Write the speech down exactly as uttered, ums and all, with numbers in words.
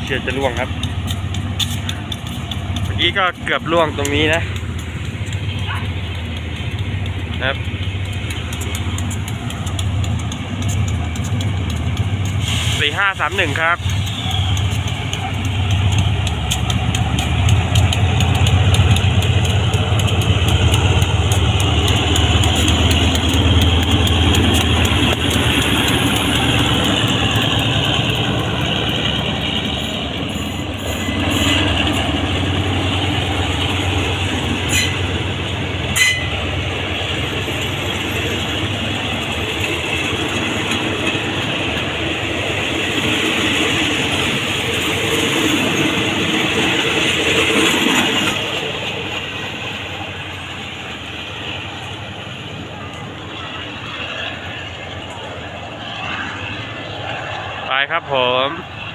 เชื่อจะล่วงครับเมื่อกี้ก็เกือบล่วงตรงนี้นะนะครับสี่ห้าสามหนึ่งครับไปครับผม